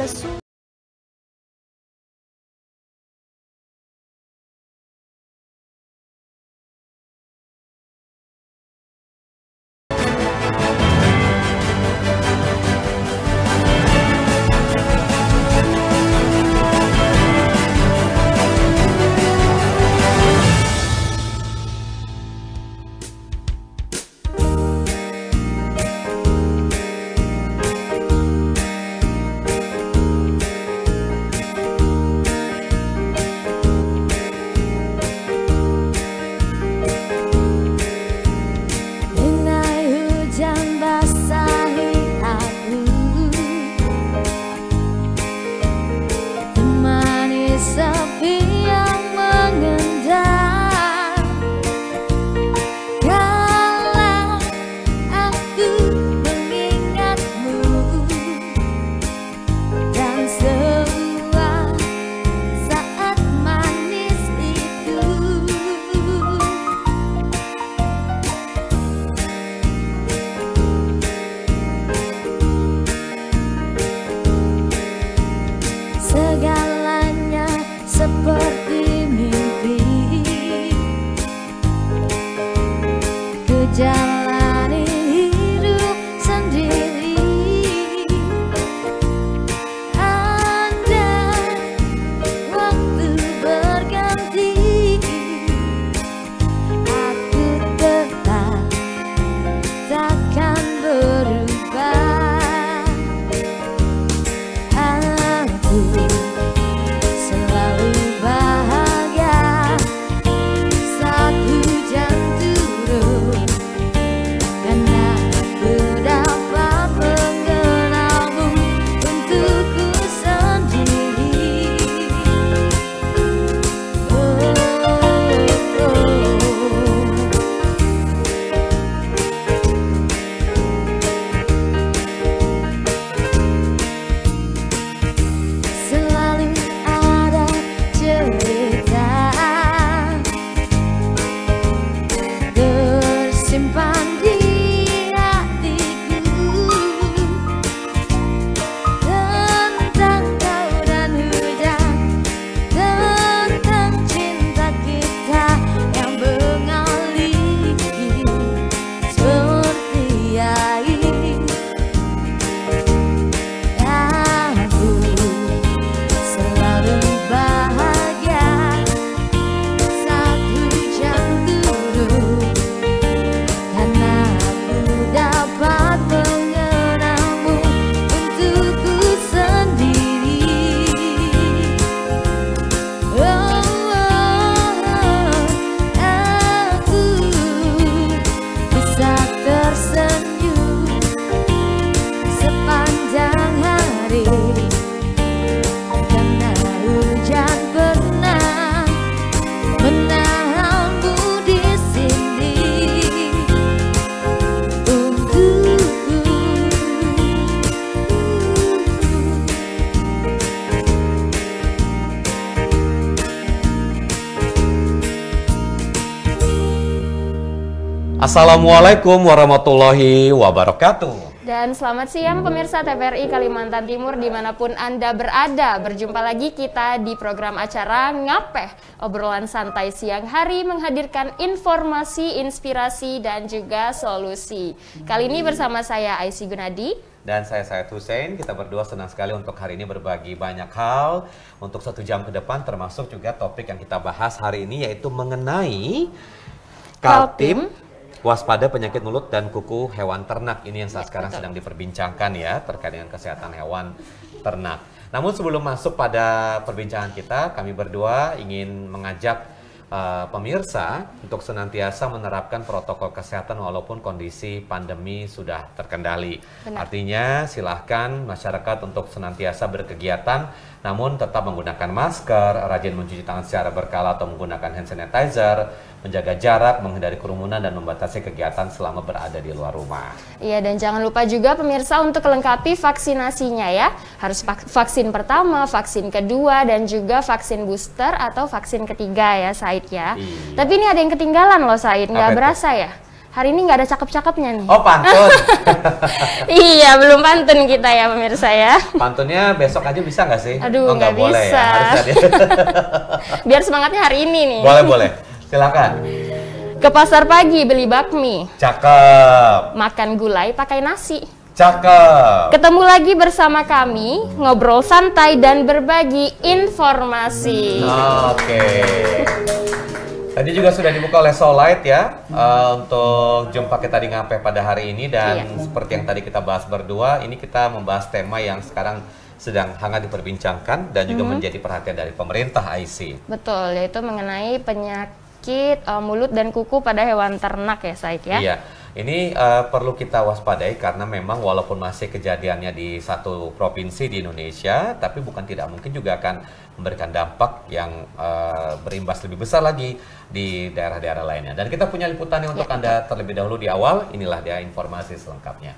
sesuatu. Segalanya seperti mimpi, ku jalani hidup sendiri. Andai waktu berganti, aku tetap takkan berubah. Selalu bahagia saat hujan turun, karena aku dapat mengenalmu untukku sendiri. Selalu ada cerita tersimpan di hatiku tentang kau dan hujan, tentang cinta kita yang mengalir seperti air. Aku selalu bahagia saat hujan turun, karena aku dapat mengenalmu untukku sendiri. Aku bisa tersenyum sepanjang hari, karena hujan pernah menahanmu di sini untukku. Assalamualaikum warahmatullahi wabarakatuh. Dan selamat siang pemirsa TVRI Kalimantan Timur dimanapun Anda berada. Berjumpa lagi kita di program acara Ngapeh, obrolan santai siang hari menghadirkan informasi, inspirasi, dan juga solusi. Kali ini bersama saya Aisyah Gunadi. Dan saya Said Hussein. Kita berdua senang sekali untuk hari ini berbagi banyak hal untuk 1 jam ke depan, termasuk juga topik yang kita bahas hari ini yaitu mengenai Kaltim waspada penyakit mulut dan kuku hewan ternak. Ini yang saat sekarang sedang diperbincangkan ya, terkait dengan kesehatan hewan ternak. Namun sebelum masuk pada perbincangan kita, kami berdua ingin mengajak pemirsa untuk senantiasa menerapkan protokol kesehatan walaupun kondisi pandemi sudah terkendali. Benar. Artinya silahkan masyarakat untuk senantiasa berkegiatan namun tetap menggunakan masker, rajin mencuci tangan secara berkala atau menggunakan hand sanitizer, menjaga jarak, menghindari kerumunan, dan membatasi kegiatan selama berada di luar rumah. Iya, dan jangan lupa juga pemirsa untuk melengkapi vaksinasinya ya. Harus vaksin pertama, vaksin kedua, dan juga vaksin booster atau vaksin ketiga ya Said ya. Tapi ini ada yang ketinggalan loh Said, nggak berasa ya. hari ini nggak ada cakep-cakepnya nih. Oh, pantun. Iya, belum pantun kita ya pemirsa ya. Pantunnya besok aja bisa nggak sih? Aduh, Oh, nggak nggak boleh bisa. ya. Harus ada. Biar semangatnya hari ini nih. Boleh, boleh. Silakan. Ke pasar pagi beli bakmi, Cakep. makan gulai pakai nasi. Cakep. Ketemu lagi bersama kami, ngobrol santai dan berbagi informasi. Oke. Tadi juga sudah dibuka oleh Solite ya untuk jumpa kita di Ngape pada hari ini, dan seperti yang tadi kita bahas berdua, ini kita membahas tema yang sekarang sedang hangat diperbincangkan dan juga menjadi perhatian dari pemerintah IC. Betul, yaitu mengenai penyakit mulut dan kuku pada hewan ternak ya Said ya. Iya, ini perlu kita waspadai karena memang walaupun masih kejadiannya di satu provinsi di Indonesia, tapi bukan tidak mungkin juga akan memberikan dampak yang berimbas lebih besar lagi di daerah-daerah lainnya. Dan kita punya liputannya untuk Anda terlebih dahulu di awal. Inilah dia informasi selengkapnya.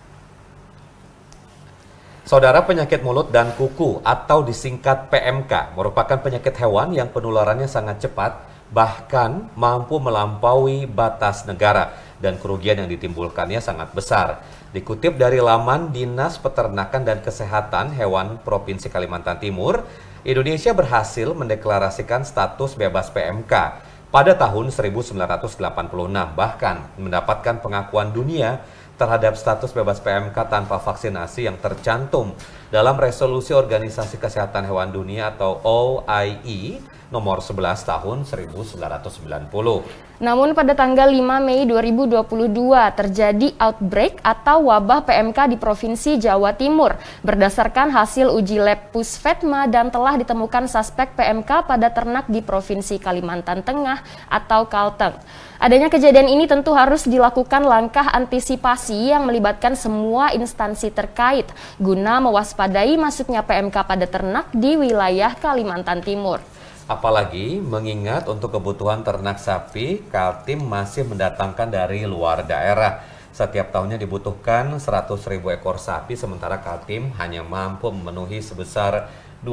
Saudara, penyakit mulut dan kuku atau disingkat PMK merupakan penyakit hewan yang penularannya sangat cepat, bahkan mampu melampaui batas negara, dan kerugian yang ditimbulkannya sangat besar. Dikutip dari laman Dinas Peternakan dan Kesehatan Hewan Provinsi Kalimantan Timur, Indonesia berhasil mendeklarasikan status bebas PMK pada tahun 1986, bahkan mendapatkan pengakuan dunia terhadap status bebas PMK tanpa vaksinasi yang tercantum dalam resolusi Organisasi Kesehatan Hewan Dunia atau OIE nomor 11 tahun 1990. Namun pada tanggal 5 Mei 2022 terjadi outbreak atau wabah PMK di Provinsi Jawa Timur berdasarkan hasil uji lab Pusvetma, dan telah ditemukan suspek PMK pada ternak di Provinsi Kalimantan Tengah atau Kalteng. Adanya kejadian ini tentu harus dilakukan langkah antisipasi yang melibatkan semua instansi terkait guna mewaspadai masuknya PMK pada ternak di wilayah Kalimantan Timur. Apalagi mengingat untuk kebutuhan ternak sapi, Kaltim masih mendatangkan dari luar daerah. Setiap tahunnya dibutuhkan 100.000 ekor sapi, sementara Kaltim hanya mampu memenuhi sebesar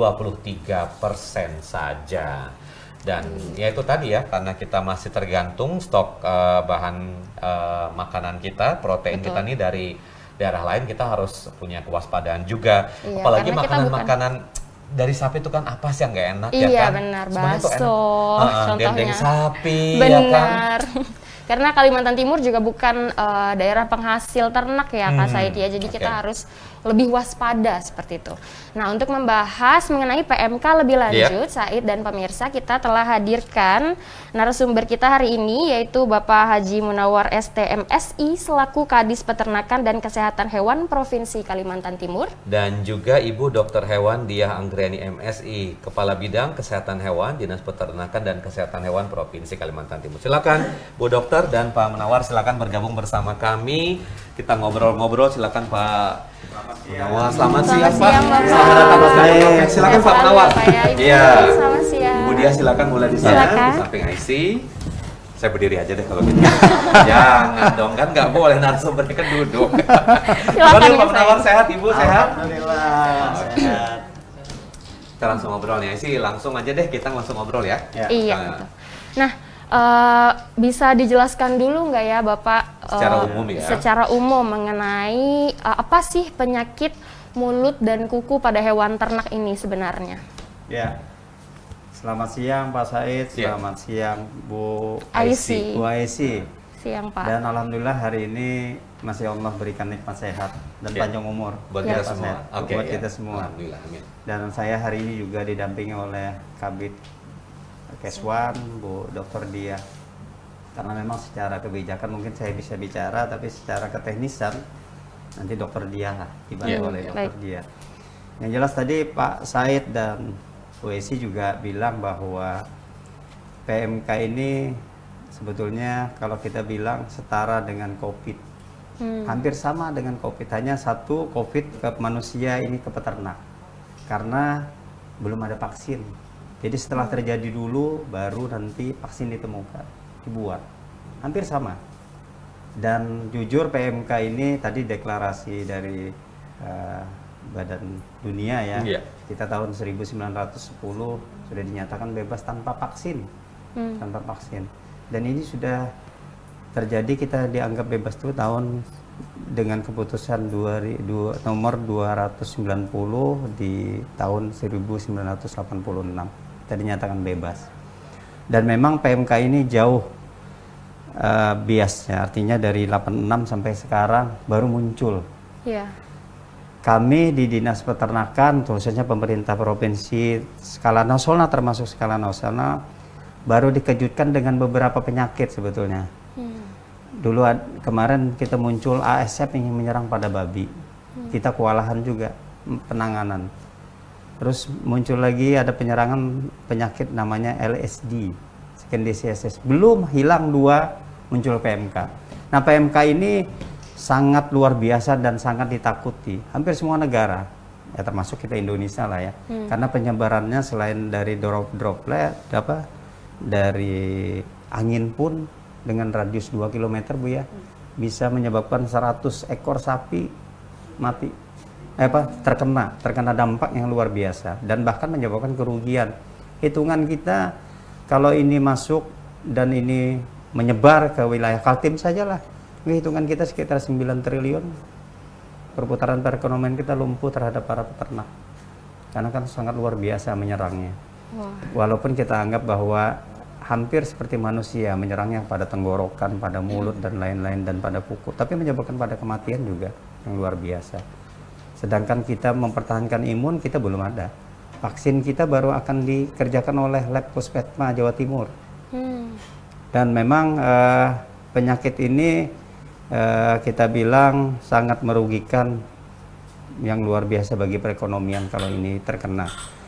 23% saja. Dan ya itu tadi ya, karena kita masih tergantung stok bahan makanan kita, protein kita nih dari daerah lain, kita harus punya kewaspadaan juga. Iya, apalagi karena kita makanan-makanan dari sapi itu kan apa sih yang nggak enak ya Iya kan? benar, Semuanya tuh bakso contohnya. dendeng sapi Benar. ya kan? Karena Kalimantan Timur juga bukan daerah penghasil ternak ya Kak Said ya, jadi kita harus lebih waspada seperti itu. Nah, untuk membahas mengenai PMK lebih lanjut, Said dan pemirsa, kita telah hadirkan narasumber kita hari ini, yaitu Bapak Haji Munawar STMSI selaku Kadis Peternakan dan Kesehatan Hewan Provinsi Kalimantan Timur, dan juga Ibu Dr. Hewan Diah Anggreni MSI, Kepala Bidang Kesehatan Hewan Dinas Peternakan dan Kesehatan Hewan Provinsi Kalimantan Timur. Silakan Bu Dokter dan Pak Munawar, silakan bergabung bersama kami. Kita ngobrol-ngobrol, silakan Pak Munawar. Selamat siang Pak. Selamat datang Mas Munawar. Silakan Pak Munawar. Iya. Selamat siang. Bu Diah silakan mulai di sana, Silakan. di samping IC. Saya berdiri aja deh kalau gitu. Jangan dong, kan nggak boleh narasumbernya kan duduk. Silakan, Pak ya, Munawar, sehat Ibu, sehat? Alhamdulillah, sehat. Kita langsung ngobrol nih IC, langsung aja deh kita langsung ngobrol ya. Iya. Nah, Betul. Nah, bisa dijelaskan dulu nggak ya Bapak Secara umum ya? secara umum mengenai apa sih penyakit mulut dan kuku pada hewan ternak ini sebenarnya? Ya. Selamat siang Pak Said, Siang. selamat siang Bu IC. Bu Aisy. Siang Pak. Dan alhamdulillah hari ini masih Allah berikan nikmat sehat dan Ya. panjang umur buat Ya. kita Pak semua. Said. Oke, Buat ya. kita semua. Alhamdulillah, amin. Dan saya hari ini juga didampingi oleh Kabid Keswan, Bu Dr. Diah. Karena memang secara kebijakan mungkin saya bisa bicara, tapi secara keteknisan nanti Dr. Diah lah, dibantu Ya. oleh Dr. Baik. Diah. Yang jelas tadi Pak Said dan Bu Esi juga bilang bahwa PMK ini sebetulnya kalau kita bilang setara dengan COVID. Hampir sama dengan COVID, hanya satu COVID ke manusia, ini ke peternak. Karena belum ada vaksin. Jadi setelah terjadi dulu, baru nanti vaksin ditemukan, dibuat. Hampir sama. Dan jujur PMK ini tadi deklarasi dari Badan Dunia ya. Iya. Kita tahun 1910 sudah dinyatakan bebas tanpa vaksin. Tanpa vaksin. Dan ini sudah terjadi kita dianggap bebas itu tahun dengan keputusan nomor 290 di tahun 1986 kita dinyatakan bebas. Dan memang PMK ini jauh biasnya, artinya dari 86 sampai sekarang baru muncul. Iya. Kami di Dinas Peternakan, khususnya pemerintah provinsi skala nasional termasuk skala nasional, baru dikejutkan dengan beberapa penyakit sebetulnya. Dulu kemarin kita muncul ASF yang menyerang pada babi. Kita kewalahan juga penanganan. Terus muncul lagi ada penyerangan penyakit namanya LSD, second disease. Belum hilang 2, muncul PMK. Nah, PMK ini sangat luar biasa dan sangat ditakuti. Hampir semua negara, ya termasuk kita Indonesia lah ya. Karena penyebarannya selain dari droplet, dari angin pun dengan radius 2 km Bu ya, bisa menyebabkan 100 ekor sapi mati, terkena dampak yang luar biasa dan bahkan menyebabkan kerugian. Hitungan kita kalau ini masuk dan ini menyebar ke wilayah Kaltim sajalah, hitungan kita sekitar 9 triliun. Perputaran perekonomian kita lumpuh terhadap para peternak karena kan sangat luar biasa menyerangnya. Walaupun kita anggap bahwa hampir seperti manusia menyerangnya pada tenggorokan, pada mulut dan lain-lain dan pada kuku, tapi menyebabkan pada kematian juga yang luar biasa. Sedangkan kita mempertahankan imun kita belum ada. Vaksin kita baru akan dikerjakan oleh Lab Puspesma Jawa Timur. Dan memang penyakit ini kita bilang sangat merugikan yang luar biasa bagi perekonomian kalau ini terkena.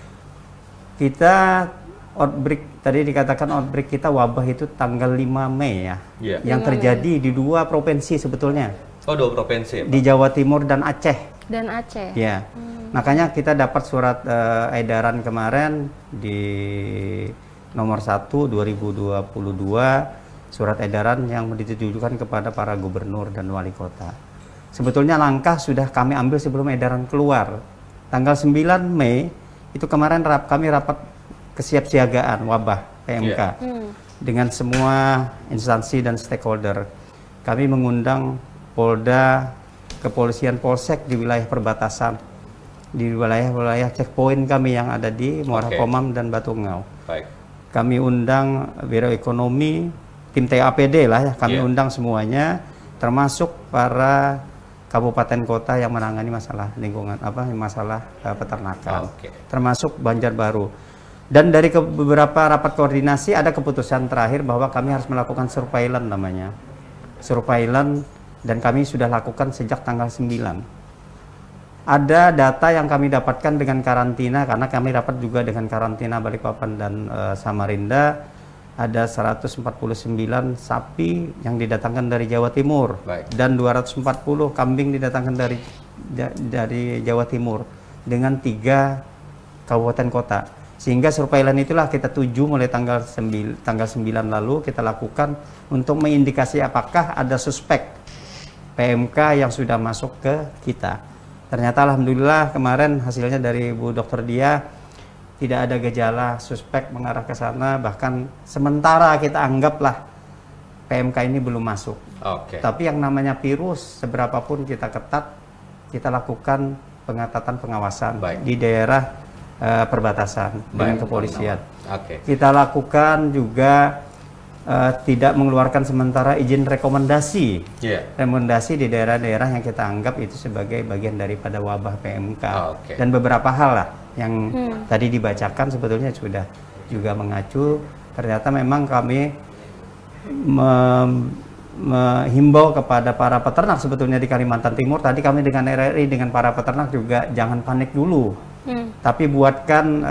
Kita outbreak, tadi dikatakan outbreak kita wabah itu tanggal 5 Mei ya, yang terjadi di 2 provinsi sebetulnya. Oh, 2 provinsi ya, Pak? Di Jawa Timur dan Aceh. Dan Aceh. Ya, makanya kita dapat surat edaran kemarin di nomor 1 2022, surat edaran yang ditujukan kepada para gubernur dan wali kota. Sebetulnya langkah sudah kami ambil sebelum edaran keluar. Tanggal 9 Mei itu kemarin kami rapat kesiapsiagaan wabah PMK dengan semua instansi dan stakeholder. Kami mengundang Polda, kepolisian Polsek di wilayah perbatasan, di wilayah checkpoint kami yang ada di Muara Komam dan Batu Ngau. Kami undang Biro Ekonomi, tim TAPD lah ya, kami undang semuanya, termasuk para kabupaten kota yang menangani masalah lingkungan, masalah peternakan, termasuk Banjarbaru. Dan dari beberapa rapat koordinasi ada keputusan terakhir bahwa kami harus melakukan surveillance namanya. Surveillance, dan kami sudah lakukan sejak tanggal 9. Ada data yang kami dapatkan dengan karantina, karena kami dapat juga dengan karantina Balikpapan dan Samarinda. Ada 149 sapi yang didatangkan dari Jawa Timur. Dan 240 kambing didatangkan dari Jawa Timur dengan 3 kabupaten kota. Sehingga surveillance itulah kita tuju mulai tanggal 9 lalu kita lakukan untuk mengindikasi apakah ada suspek PMK yang sudah masuk ke kita. Ternyata alhamdulillah kemarin hasilnya dari Bu Dr. Dia tidak ada gejala suspek mengarah ke sana, bahkan sementara kita anggaplah PMK ini belum masuk. Tapi yang namanya virus seberapapun kita ketat, kita lakukan pengetatan pengawasan di daerah perbatasan dengan kepolisian. Kita lakukan juga tidak mengeluarkan sementara izin rekomendasi. Rekomendasi di daerah-daerah yang kita anggap itu sebagai bagian daripada wabah PMK. Dan beberapa hal lah yang tadi dibacakan sebetulnya sudah juga mengacu. Ternyata memang kami menghimbau kepada para peternak sebetulnya di Kalimantan Timur. Tadi kami dengan RRI, dengan para peternak juga jangan panik dulu. Tapi buatkan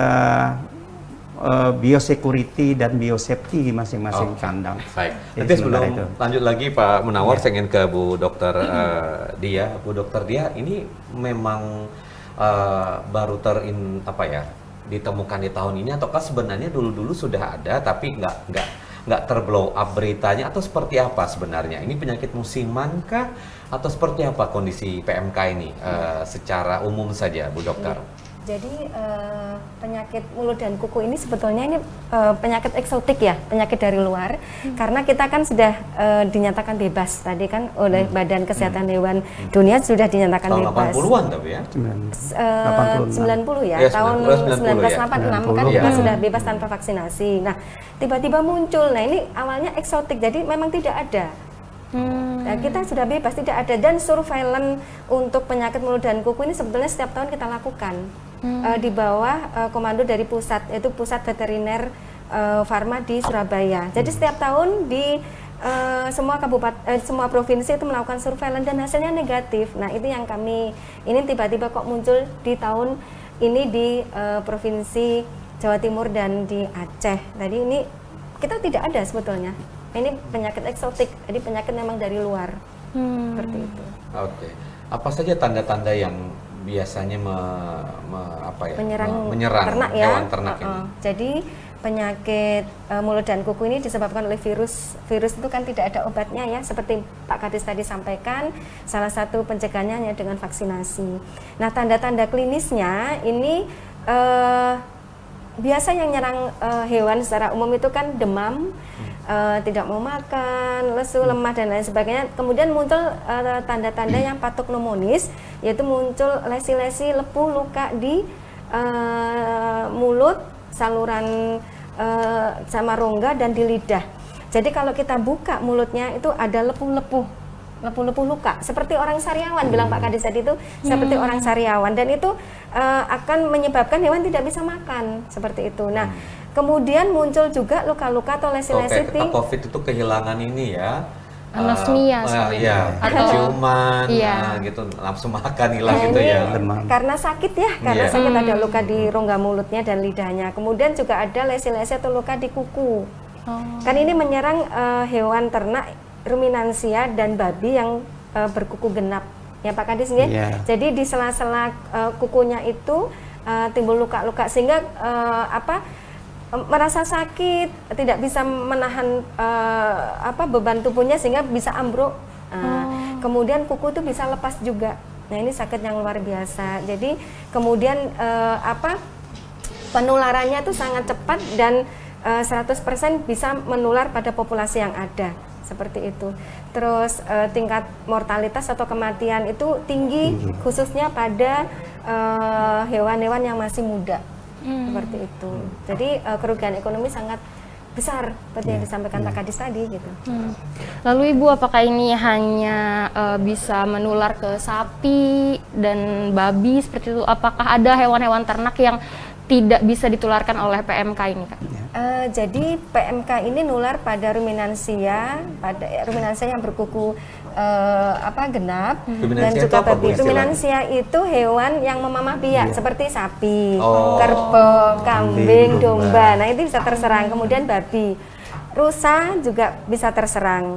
biosecurity dan biosafety di masing-masing kandang. Nanti sebelum lanjut lagi Pak Munawar, saya ingin ke Bu Dokter Dia. Bu Dokter Dia, ini memang baru ditemukan di tahun ini, ataukah sebenarnya dulu-dulu sudah ada tapi nggak terblow up beritanya, atau seperti apa sebenarnya? Ini penyakit musiman kah, atau seperti apa kondisi PMK ini secara umum saja, Bu Dokter? Jadi penyakit mulut dan kuku ini sebetulnya ini penyakit eksotik ya, penyakit dari luar. Karena kita kan sudah dinyatakan bebas tadi kan oleh Badan Kesehatan Hewan Dunia sudah dinyatakan tahun bebas. 80-an tapi ya. 90 ya, Ya, tahun 90 1986 kan kita ya. sudah bebas tanpa vaksinasi. Nah, tiba-tiba muncul. Nah, ini awalnya eksotik, jadi memang tidak ada. Nah, kita sudah bebas, tidak ada, dan surveillance untuk penyakit mulut dan kuku ini sebetulnya setiap tahun kita lakukan di bawah komando dari pusat, yaitu Pusat Veteriner Farma di Surabaya. Jadi setiap tahun di semua kabupaten, semua provinsi itu melakukan surveillance dan hasilnya negatif. Nah, itu yang kami ini tiba-tiba kok muncul di tahun ini di provinsi Jawa Timur dan di Aceh. Tadi ini kita tidak ada sebetulnya. Ini penyakit eksotik, jadi penyakit memang dari luar, seperti itu. Oke. Apa saja tanda-tanda yang biasanya menyerang ternak ya. hewan ternak ini? Jadi penyakit mulut dan kuku ini disebabkan oleh virus. Virus itu kan tidak ada obatnya ya, seperti Pak Kadis tadi sampaikan. Salah satu pencegahannya hanya dengan vaksinasi. Nah, tanda-tanda klinisnya ini biasa yang nyerang hewan secara umum itu kan demam, tidak mau makan, lesu, lemah dan lain sebagainya. Kemudian muncul tanda-tanda yang patognomonis, yaitu muncul lesi-lesi, lepuh, luka di mulut, saluran sama rongga dan di lidah. Jadi kalau kita buka mulutnya itu ada lepuh-lepuh luka, seperti orang sariawan, bilang Pak Kadis tadi itu seperti orang sariawan, dan itu akan menyebabkan hewan tidak bisa makan, seperti itu. Nah, kemudian muncul juga luka-luka atau lesi-lesi di COVID itu kehilangan ini ya, anosmia atau ciuman, gitu, langsung makan hilang gitu ya. Karena sakit ya, karena sakit ada luka di rongga mulutnya dan lidahnya. Kemudian juga ada lesi-lesi atau luka di kuku. Kan ini menyerang hewan ternak ruminansia dan babi yang berkuku genap ya Pak Kadis ya. Jadi di sela-sela kukunya itu timbul luka-luka sehingga merasa sakit, tidak bisa menahan beban tubuhnya sehingga bisa ambruk. Kemudian kuku itu bisa lepas juga. Nah, ini sakit yang luar biasa. Jadi kemudian penularannya itu sangat cepat dan 100% bisa menular pada populasi yang ada, seperti itu. Terus tingkat mortalitas atau kematian itu tinggi, khususnya pada hewan-hewan yang masih muda, seperti itu. Jadi kerugian ekonomi sangat besar, seperti yang disampaikan Pak Kadis tadi gitu. Lalu Ibu, apakah ini hanya bisa menular ke sapi dan babi seperti itu? Apakah ada hewan-hewan ternak yang tidak bisa ditularkan oleh PMK ini, Kak? Jadi PMK ini nular pada ruminansia yang berkuku genap dan juga babi. Ruminansia itu hewan yang memamah biak seperti sapi, kerbau, kambing, domba. Nah, itu bisa terserang. Kemudian babi, rusa juga bisa terserang.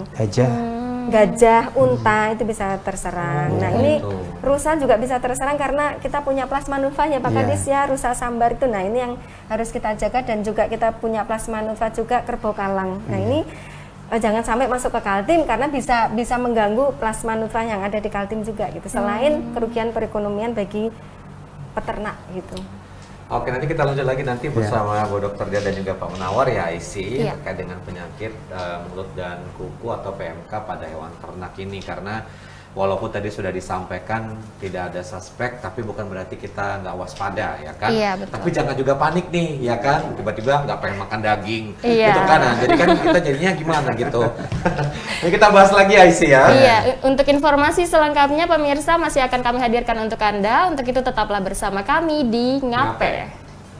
Gajah, unta itu bisa terserang. Nah, ini rusa juga bisa terserang karena kita punya plasma nutfah ya Pak Kadis ya, rusa sambar itu. Nah, ini yang harus kita jaga, dan juga kita punya plasma nutfah juga kerbau kalang. Nah, ini jangan sampai masuk ke Kaltim karena bisa mengganggu plasma nutfah yang ada di Kaltim juga gitu. Selain kerugian perekonomian bagi peternak gitu. Oke, nanti kita lanjut lagi nanti bersama Bu Dr. Dia dan juga Pak Munawar ya, IC terkait dengan penyakit mulut dan kuku atau PMK pada hewan ternak ini. Karena walaupun tadi sudah disampaikan tidak ada suspek, tapi bukan berarti kita nggak waspada ya kan. Iya, betul. Tapi jangan juga panik nih ya kan, tiba-tiba nggak pengen makan daging gitu kan. Nah, jadi kan kita jadinya gimana gitu. Ini kita bahas lagi IC ya. Iya, untuk informasi selengkapnya pemirsa masih akan kami hadirkan untuk Anda. Untuk itu tetaplah bersama kami di Ngape.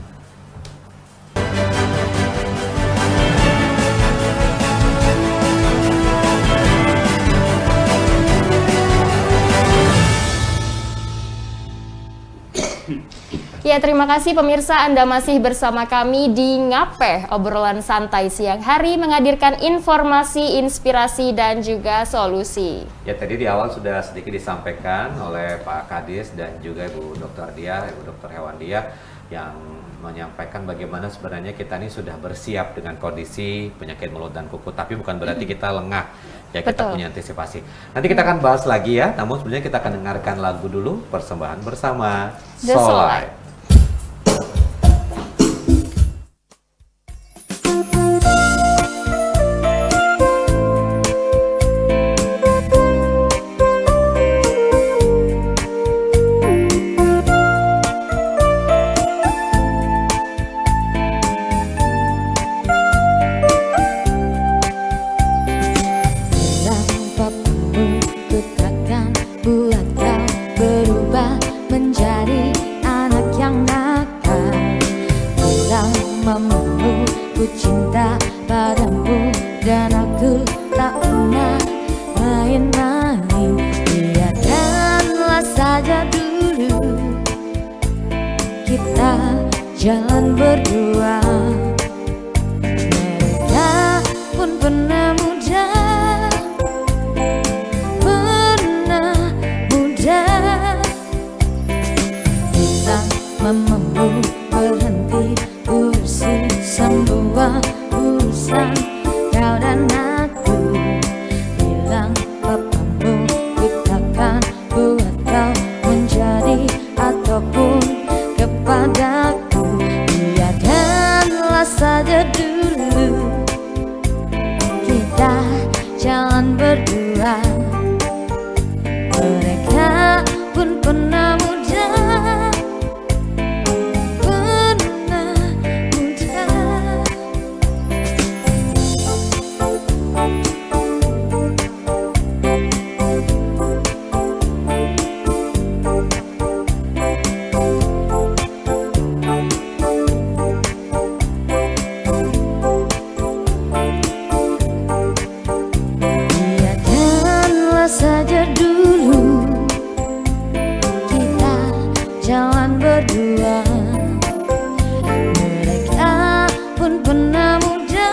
Ya, terima kasih pemirsa, Anda masih bersama kami di Ngape, obrolan santai siang hari menghadirkan informasi, inspirasi, dan juga solusi. Ya, tadi di awal sudah sedikit disampaikan oleh Pak Kadis dan juga Ibu Dr. Dia, Ibu Dr. Hewan Dia, yang menyampaikan bagaimana sebenarnya kita ini sudah bersiap dengan kondisi penyakit mulut dan kuku, tapi bukan berarti kita lengah. Ya, kita punya antisipasi. Nanti kita akan bahas lagi ya, namun sebenarnya kita akan dengarkan lagu dulu, persembahan bersama The Solai. Solai. kita jalan berdua. Mereka pun pernah muda, bila mamamu berhenti urusin semua urusan kau dan aku. Bilang papamu kita kan buat kau menjadi ataupun kepadaku. Biarkanlah saja dulu kita jalan berdua. Mereka pun pernah muda, pernah muda. Biarkanlah saja dulu kita jalan berdua. Mereka pun pernah muda,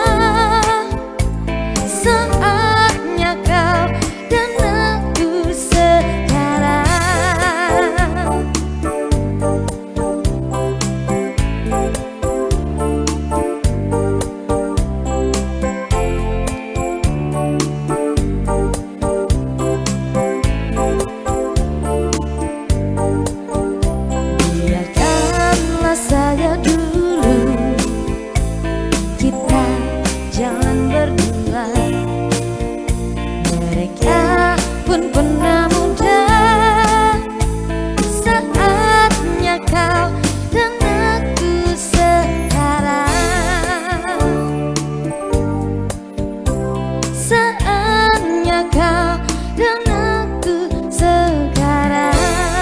saatnya kau dan aku sekarang. Biarkanlah saja dulu kita jalan berdua. Mereka pun pernah muda, saatnya kau dan aku sekarang. Saatnya kau dan aku sekarang.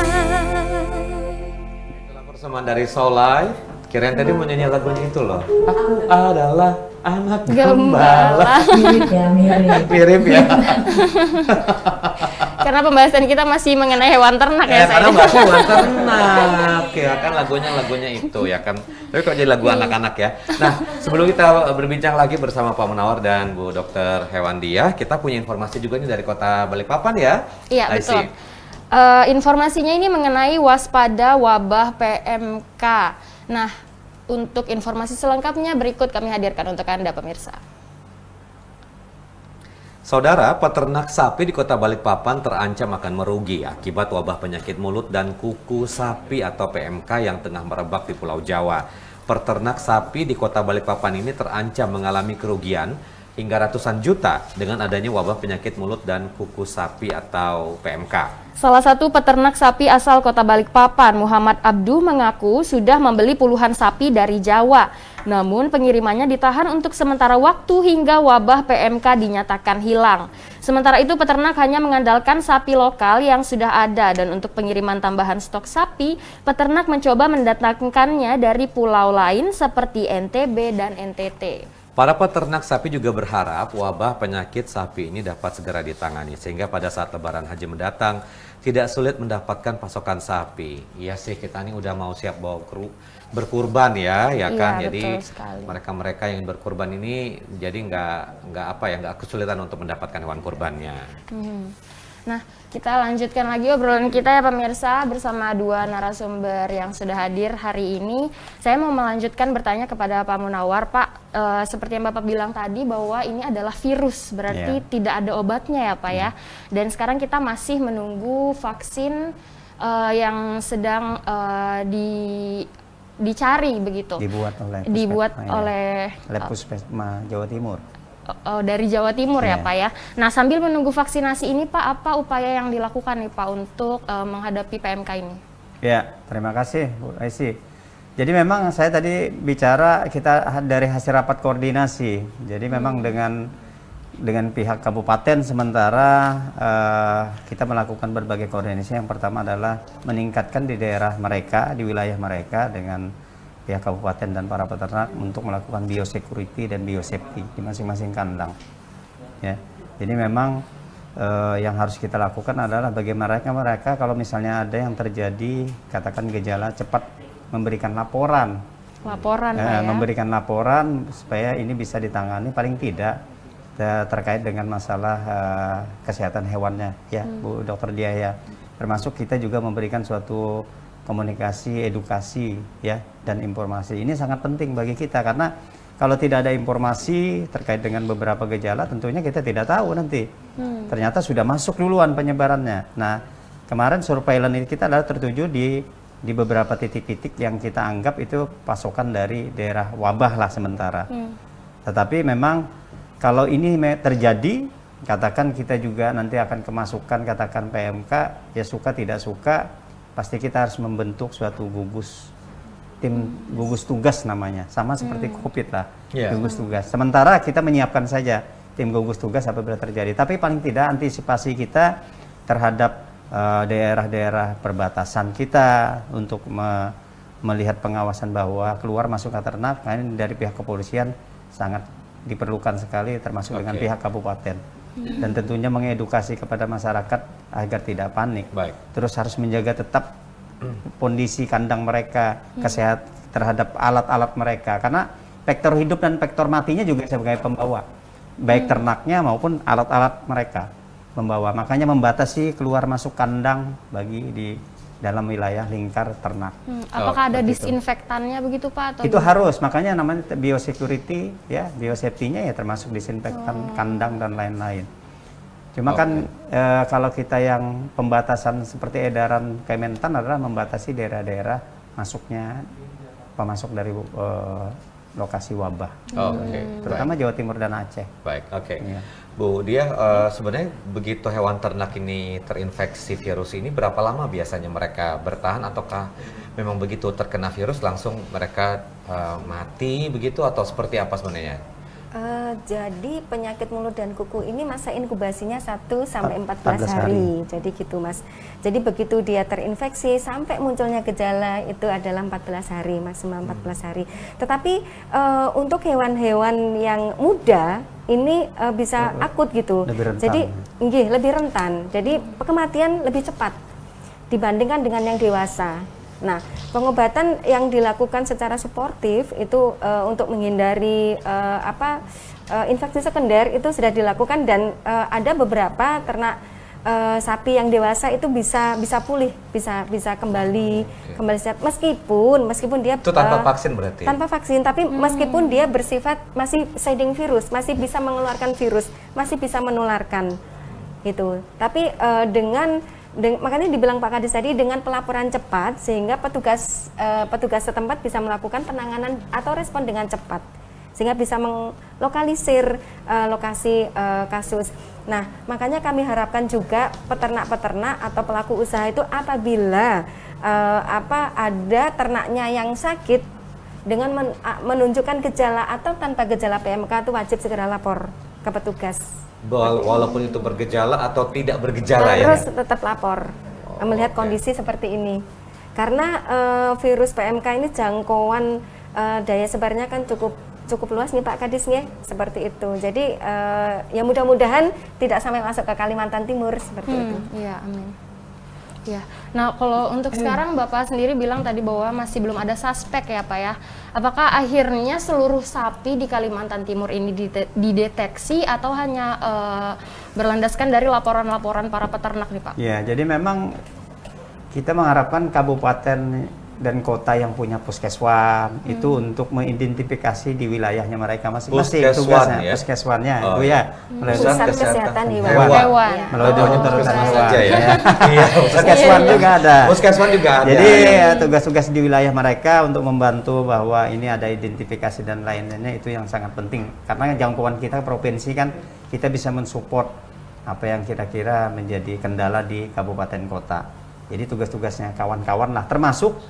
Itulah persembahan dari Solai. Kirain tadi mau nyanyi lagunya itu loh. Aku adalah anak gembala. Mirip ya, mirip. Mirip ya. Karena pembahasan kita masih mengenai hewan ternak ya, Karena saya. bahasa hewan ternak ya kan, lagunya itu ya kan. Tapi kok jadi lagu anak-anak ya. Nah, sebelum kita berbincang lagi bersama Pak Munawar dan Bu Dokter Hewandiah, kita punya informasi juga nih dari Kota Balikpapan ya. Iya, I betul. see. Informasinya ini mengenai waspada wabah PMK. Nah, untuk informasi selengkapnya berikut kami hadirkan untuk Anda pemirsa. Saudara, peternak sapi di Kota Balikpapan terancam akan merugi akibat wabah penyakit mulut dan kuku sapi atau PMK yang tengah merebak di Pulau Jawa. Peternak sapi di Kota Balikpapan ini terancam mengalami kerugian hingga ratusan juta dengan adanya wabah penyakit mulut dan kuku sapi atau PMK. Salah satu peternak sapi asal Kota Balikpapan, Muhammad Abdu, mengaku sudah membeli puluhan sapi dari Jawa. Namun pengirimannya ditahan untuk sementara waktu hingga wabah PMK dinyatakan hilang. Sementara itu peternak hanya mengandalkan sapi lokal yang sudah ada, dan untuk pengiriman tambahan stok sapi, peternak mencoba mendatangkannya dari pulau lain seperti NTB dan NTT. Para peternak sapi juga berharap wabah penyakit sapi ini dapat segera ditangani sehingga pada saat Lebaran Haji mendatang tidak sulit mendapatkan pasokan sapi. Iya sih, kita ini udah mau siap bawa berkurban ya kan. Iya, Jadi betul sekali. mereka-mereka yang berkurban ini jadi nggak kesulitan untuk mendapatkan hewan kurbannya. Nah, kita lanjutkan lagi obrolan kita ya pemirsa bersama dua narasumber yang sudah hadir hari ini. Saya mau melanjutkan bertanya kepada Pak Munawar. Pak, seperti yang Bapak bilang tadi bahwa ini adalah virus, berarti tidak ada obatnya ya Pak ya. Dan sekarang kita masih menunggu vaksin yang sedang dicari begitu. Dibuat oleh Puskesmas Jawa Timur. Dari Jawa Timur ya Pak ya. Nah, sambil menunggu vaksinasi ini Pak, apa upaya yang dilakukan nih Pak untuk menghadapi PMK ini? Ya, terima kasih Bu Aisy. Jadi memang saya tadi bicara kita dari hasil rapat koordinasi. Jadi memang dengan pihak kabupaten sementara kita melakukan berbagai koordinasi. Yang pertama adalah meningkatkan di daerah mereka, di wilayah mereka dengan pihak kabupaten dan para peternak untuk melakukan biosecurity dan biosafety di masing-masing kandang. Ya, jadi memang yang harus kita lakukan adalah bagaimana mereka kalau misalnya ada yang terjadi katakan gejala cepat memberikan laporan. Laporan, Pak, ya. Memberikan laporan supaya ini bisa ditangani paling tidak terkait dengan masalah kesehatan hewannya, ya, Bu Dokter Diah ya. Termasuk kita juga memberikan suatu komunikasi, edukasi, ya, dan informasi. Ini sangat penting bagi kita karena kalau tidak ada informasi terkait dengan beberapa gejala, tentunya kita tidak tahu nanti. Ternyata sudah masuk duluan penyebarannya. Nah, kemarin surveillance kita adalah tertuju di beberapa titik-titik yang kita anggap itu pasokan dari daerah wabah lah sementara. Tetapi memang kalau ini terjadi, katakan kita juga nanti akan kemasukan katakan PMK, ya suka tidak suka, pasti kita harus membentuk suatu tim gugus tugas namanya, sama seperti COVID lah, gugus tugas. Sementara kita menyiapkan saja tim gugus tugas apabila terjadi, tapi paling tidak antisipasi kita terhadap daerah-daerah perbatasan kita untuk melihat pengawasan bahwa keluar masuk ke ternak, nah ini dari pihak kepolisian sangat diperlukan sekali, termasuk dengan pihak kabupaten. Dan tentunya mengedukasi kepada masyarakat agar tidak panik. Terus harus menjaga tetap kondisi kandang mereka, kesehatan terhadap alat-alat mereka, karena vektor hidup dan vektor matinya juga sebagai pembawa, baik ternaknya maupun alat-alat mereka membawa. Makanya membatasi keluar masuk kandang bagi di dalam wilayah lingkar ternak. Apakah ada disinfektannya begitu, Pak? Atau itu harus, makanya namanya biosecurity, ya, biosafety-nya ya termasuk disinfektan kandang dan lain-lain. Cuma kan kalau kita yang pembatasan seperti edaran Kementan adalah membatasi daerah-daerah masuknya pemasok dari lokasi wabah, terutama Jawa Timur dan Aceh. Ya. Bu Diah, sebenarnya begitu hewan ternak ini terinfeksi virus ini, berapa lama biasanya mereka bertahan, ataukah memang begitu terkena virus langsung mereka mati begitu, atau seperti apa sebenarnya? Jadi penyakit mulut dan kuku ini masa inkubasinya 1 sampai 14 hari. Jadi gitu, Mas. Jadi begitu dia terinfeksi sampai munculnya gejala itu adalah 14 hari, maksimal 14 hari. Tetapi untuk hewan-hewan yang muda ini bisa akut gitu. Jadi lebih rentan. Jadi kematian lebih cepat dibandingkan dengan yang dewasa. Nah, pengobatan yang dilakukan secara suportif itu untuk menghindari infeksi sekunder itu sudah dilakukan, dan ada beberapa ternak sapi yang dewasa itu bisa pulih, bisa kembali sehat, meskipun dia itu tanpa vaksin berarti? Tanpa vaksin, tapi meskipun dia bersifat masih shedding virus, masih bisa mengeluarkan virus, masih bisa menularkan gitu. Tapi makanya dibilang Pak Kadis tadi, dengan pelaporan cepat sehingga petugas setempat bisa melakukan penanganan atau respon dengan cepat sehingga bisa melokalisir lokasi kasus. Nah, makanya kami harapkan juga peternak-peternak atau pelaku usaha itu apabila ada ternaknya yang sakit dengan menunjukkan gejala atau tanpa gejala PMK itu wajib segera lapor ke petugas. Walaupun itu bergejala atau tidak bergejala, harus tetap lapor melihat kondisi seperti ini, karena virus PMK ini jangkauan daya sebarnya kan cukup luas nih Pak Kadis nih, seperti itu. Jadi ya mudah-mudahan tidak sampai masuk ke Kalimantan Timur seperti itu. Iya, amin. Ya, nah kalau untuk sekarang Bapak sendiri bilang tadi bahwa masih belum ada suspek ya Pak ya. Apakah akhirnya seluruh sapi di Kalimantan Timur ini dideteksi atau hanya berlandaskan dari laporan-laporan para peternak nih Pak? Ya, jadi memang kita mengharapkan kabupaten dan kota yang punya puskeswan itu untuk mengidentifikasi di wilayahnya mereka masing-masing tugasnya, ya? Puskeswannya itu ya, Pusat Kesehatan Hewan. Melalui dokter hewan ya. Puskeswan juga ada. Puskeswan juga ada. Jadi tugas-tugas di wilayah mereka untuk membantu bahwa ini ada identifikasi dan lain-lainnya, itu yang sangat penting. Karena jangkauan kita provinsi kan, kita bisa mensupport apa yang kira-kira menjadi kendala di kabupaten kota. Jadi tugas-tugasnya kawan-kawan lah, termasuk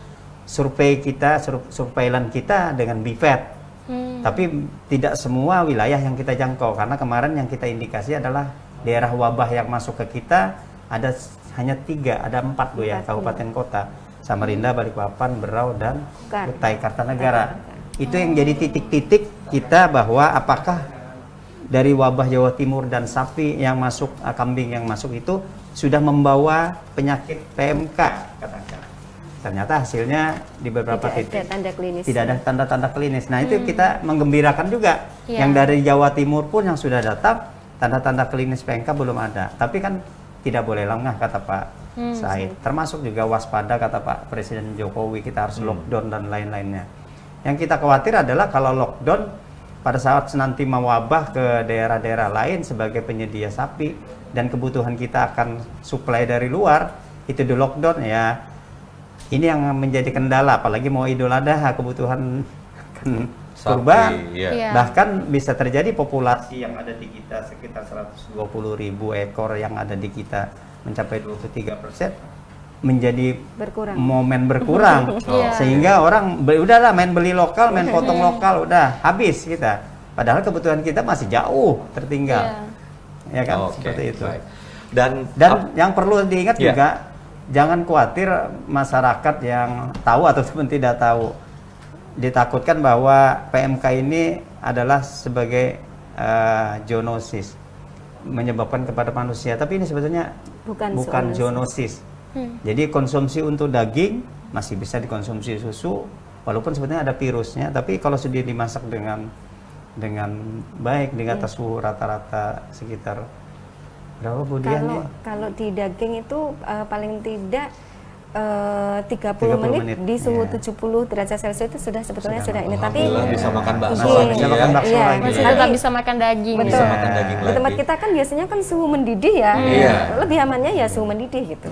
surveillance kita dengan BIVET. Tapi tidak semua wilayah yang kita jangkau, karena kemarin yang kita indikasi adalah daerah wabah yang masuk ke kita ada hanya 3, ada 4 loh ya, kabupaten kota, Samarinda, Balikpapan, Berau, dan Kutai Kartanegara. Itu yang jadi titik-titik kita bahwa apakah dari wabah Jawa Timur dan sapi yang masuk, kambing yang masuk itu sudah membawa penyakit PMK katakan. Ternyata hasilnya di beberapa titik tidak ada tanda klinis. Tidak ada tanda-tanda klinis. Nah itu kita menggembirakan juga. Yang dari Jawa Timur pun yang sudah datang, tanda-tanda klinis PMK belum ada. Tapi kan tidak boleh lengah kata Pak Said. Termasuk juga waspada kata Pak Presiden Jokowi, kita harus lockdown dan lain-lainnya. Yang kita khawatir adalah kalau lockdown pada saat nanti mewabah ke daerah-daerah lain sebagai penyedia sapi dan kebutuhan kita akan suplai dari luar, itu di lockdown ya. Ini yang menjadi kendala, apalagi mau Idul Adha, kebutuhan kurban. Bahkan bisa terjadi populasi yang ada di kita sekitar 120.000 ekor yang ada di kita mencapai 23%, menjadi momen berkurang. Sehingga orang udahlah main beli lokal, main potong lokal, udah habis kita. Padahal kebutuhan kita masih jauh tertinggal. Ya kan, seperti itu. Dan yang perlu diingat juga, jangan khawatir masyarakat yang tahu ataupun tidak tahu. Ditakutkan bahwa PMK ini adalah sebagai zoonosis, menyebabkan kepada manusia. Tapi ini sebetulnya bukan zoonosis. Jadi konsumsi untuk daging masih bisa dikonsumsi susu, walaupun sebetulnya ada virusnya. Tapi kalau sudah dimasak dengan baik di atas suhu rata-rata sekitar berapa budiannya? Kalau di daging itu paling tidak 30 menit di suhu 70 derajat Celcius itu sudah sebetulnya sudah ini. Tapi bisa makan bakso bisa makan bakso lagi. Masih tetap bisa makan daging. Betul. Bisa makan daging Di tempat kita kan biasanya kan suhu mendidih ya. Lebih amannya ya suhu mendidih gitu.